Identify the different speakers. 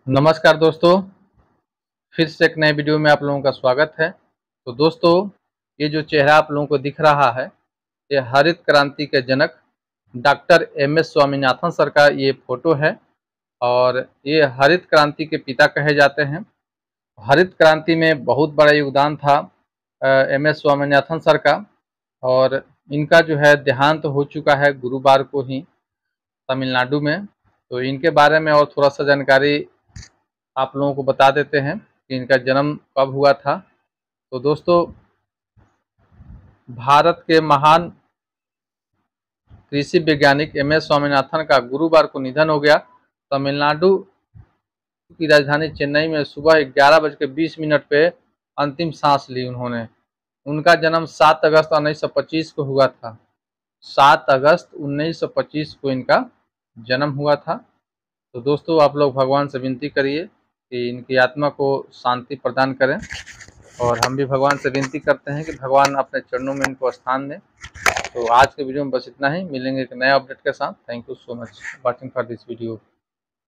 Speaker 1: नमस्कार दोस्तों, फिर से एक नए वीडियो में आप लोगों का स्वागत है। तो दोस्तों, ये जो चेहरा आप लोगों को दिख रहा है, ये हरित क्रांति के जनक डॉक्टर एम.एस. स्वामीनाथन सर का ये फोटो है और ये हरित क्रांति के पिता कहे जाते हैं। हरित क्रांति में बहुत बड़ा योगदान था एम.एस. स्वामीनाथन सर का और इनका जो है देहांत हो चुका है गुरुवार को ही तमिलनाडु में। तो इनके बारे में और थोड़ा सा जानकारी आप लोगों को बता देते हैं कि इनका जन्म कब हुआ था। तो दोस्तों, भारत के महान कृषि वैज्ञानिक एम.एस. स्वामीनाथन का गुरुवार को निधन हो गया। तमिलनाडु की राजधानी चेन्नई में सुबह 11:20 पे अंतिम सांस ली उन्होंने। उनका जन्म 7 अगस्त 1925 को हुआ था। 7 अगस्त 1925 को इनका जन्म हुआ था। तो दोस्तों, आप लोग भगवान से विनती करिए कि इनकी आत्मा को शांति प्रदान करें और हम भी भगवान से विनती करते हैं कि भगवान अपने चरणों में इनको स्थान दें। तो आज के वीडियो में बस इतना ही। मिलेंगे एक नए अपडेट के साथ। Thank you so much watching for this video.